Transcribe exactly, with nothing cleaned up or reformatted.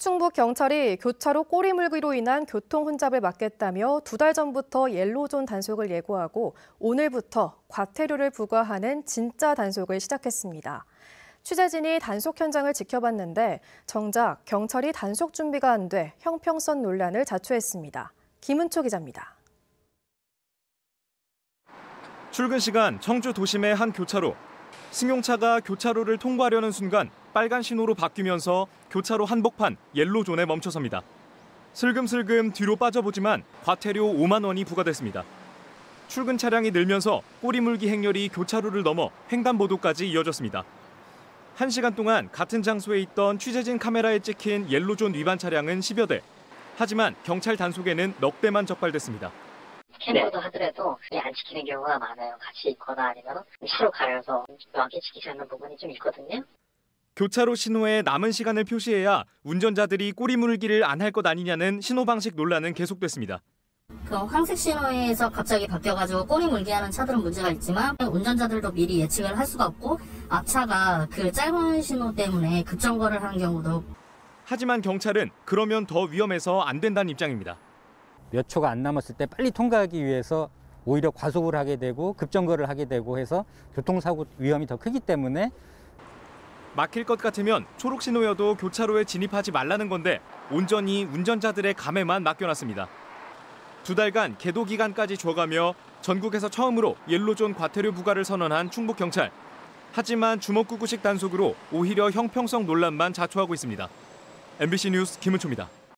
충북경찰이 교차로 꼬리 물기로 인한 교통 혼잡을 막겠다며 두 달 전부터 옐로존 단속을 예고하고 오늘부터 과태료를 부과하는 진짜 단속을 시작했습니다. 취재진이 단속 현장을 지켜봤는데 정작 경찰이 단속 준비가 안 돼 형평성 논란을 자초했습니다. 김은초 기자입니다. 출근 시간 청주 도심의 한 교차로. 승용차가 교차로를 통과하려는 순간 빨간 신호로 바뀌면서 교차로 한복판 옐로존에 멈춰섭니다. 슬금슬금 뒤로 빠져보지만 과태료 오만 원이 부과됐습니다. 출근 차량이 늘면서 꼬리물기 행렬이 교차로를 넘어 횡단보도까지 이어졌습니다. 한 시간 동안 같은 장소에 있던 취재진 카메라에 찍힌 옐로존 위반 차량은 십여 대. 하지만 경찰 단속에는 넉 대만 적발됐습니다. 스캔보드 하더라도 안 지키는 경우가 많아요. 같이 있거나 아니면 차로 가려서 명확히 지키지 않는 부분이 좀 있거든요. 교차로 신호에 남은 시간을 표시해야 운전자들이 꼬리 물기를 안 할 것 아니냐는 신호 방식 논란은 계속됐습니다. 그 황색 신호에서 갑자기 바뀌어가지고 꼬리 물기하는 차들은 문제가 있지만 운전자들도 미리 예측을 할 수가 없고 앞차가 그 짧은 신호 때문에 급정거를 하는 경우도. 하지만 경찰은 그러면 더 위험해서 안 된다는 입장입니다. 몇 초가 안 남았을 때 빨리 통과하기 위해서 오히려 과속을 하게 되고 급정거를 하게 되고 해서 교통사고 위험이 더 크기 때문에 막힐 것 같으면 초록 신호여도 교차로에 진입하지 말라는 건데 온전히 운전자들의 감에만 맡겨놨습니다. 두 달간 계도 기간까지 줘가며 전국에서 처음으로 옐로존 과태료 부과를 선언한 충북경찰. 하지만 주먹구구식 단속으로 오히려 형평성 논란만 자초하고 있습니다. 엠비씨 뉴스 김은초입니다.